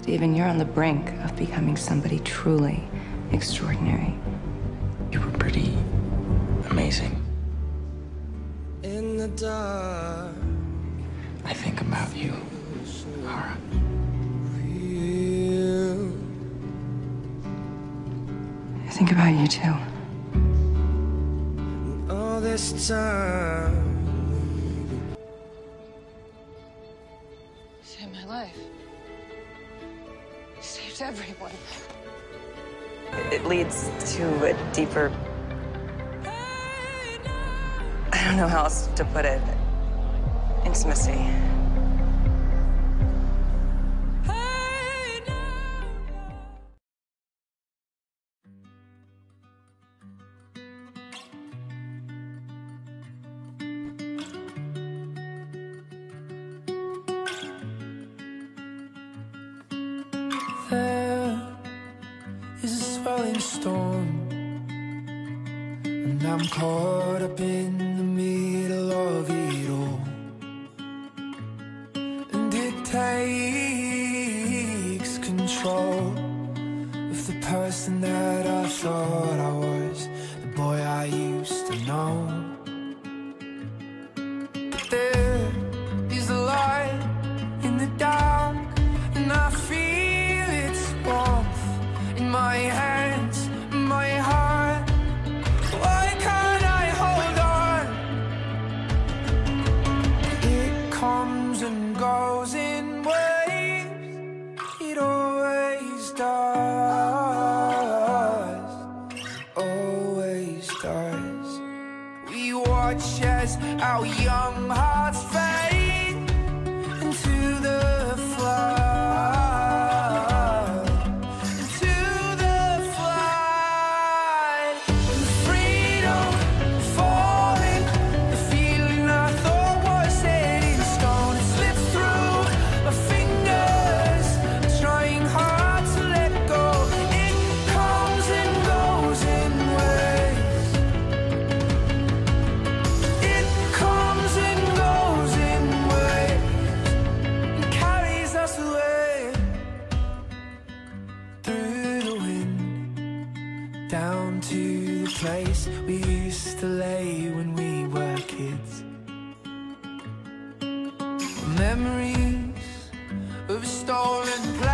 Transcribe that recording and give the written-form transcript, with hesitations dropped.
Steven, you're on the brink of becoming somebody truly extraordinary. You were pretty amazing. In the dark, I think about you, Kara. I think about you too. All this time. You saved my life. You saved everyone. It leads to a deeper... I don't know how else to put it. Intimacy. There is a swelling storm, and I'm caught up in the middle of it all. And it takes control of the person that I thought I was, the boy I used to know. But there is a light in the dark, and I feel its warmth in my hands, my heart. Why can't I hold on? It comes and goes in waves. It always does. Always does. We watch as our young hearts fade into the flood. Down to the place we used to lay when we were kids. Memories of a stolen place.